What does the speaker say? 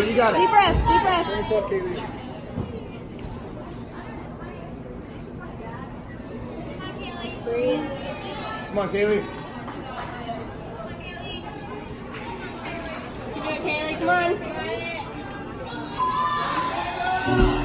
right, you got it. Deep breath, deep breath. Nice luck, Kaylee. Breathe. Come on, Kaylee. Keep it, Kaylee, come on.